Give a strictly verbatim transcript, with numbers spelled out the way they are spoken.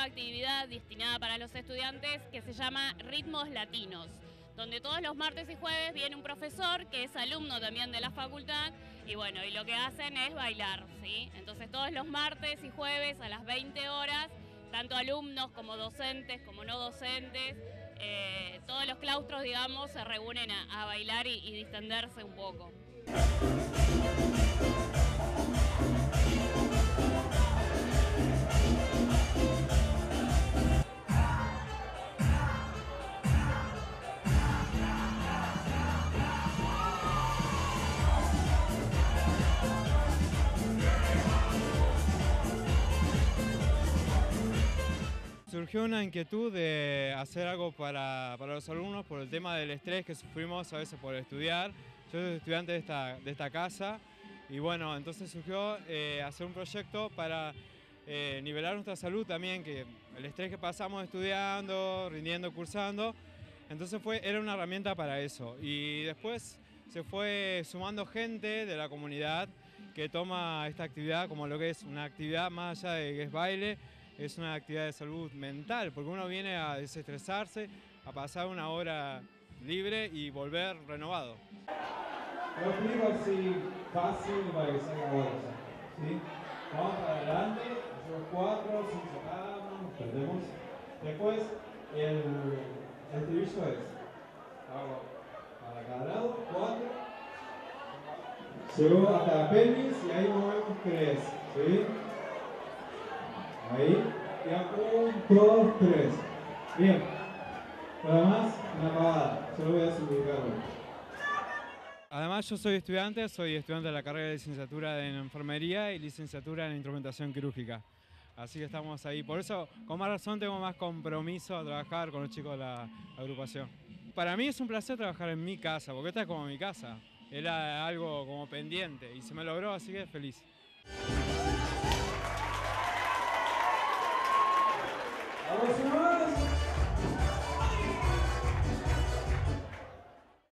actividad destinada para los estudiantes que se llama Ritmos Latinos, donde todos los martes y jueves viene un profesor que es alumno también de la facultad y bueno, y lo que hacen es bailar, ¿sí? Entonces todos los martes y jueves a las veinte horas, tanto alumnos como docentes, como no docentes, eh, todos los claustros, digamos, se reúnen a, a bailar y, y distenderse un poco. Surgió una inquietud de hacer algo para, para los alumnos por el tema del estrés que sufrimos a veces por estudiar. Yo soy estudiante de esta, de esta casa y bueno, entonces surgió eh, hacer un proyecto para eh, nivelar nuestra salud también, que el estrés que pasamos estudiando, rindiendo, cursando, entonces fue, era una herramienta para eso. Y después se fue sumando gente de la comunidad que toma esta actividad como lo que es una actividad más allá de que es baile, es una actividad de salud mental, porque uno viene a desestresarse, a pasar una hora libre y volver renovado. Lo explico así fácil para que salga bueno, ¿sí? Vamos para adelante, hacemos cuatro, sin sacamos, perdemos. Después el, el estribillo es, hago para cada lado, cuatro, llego hasta la pelvis y ahí movemos tres, ¿sí? Ahí, ya un, dos, tres. Bien. Nada más, una pavada. Solo voy a simplificarlo. Además, yo soy estudiante, soy estudiante de la carrera de licenciatura en enfermería y licenciatura en instrumentación quirúrgica. Así que estamos ahí. Por eso, con más razón, tengo más compromiso a trabajar con los chicos de la agrupación. Para mí es un placer trabajar en mi casa, porque esta es como mi casa. Era algo como pendiente y se me logró, así que feliz. ¡Vamos,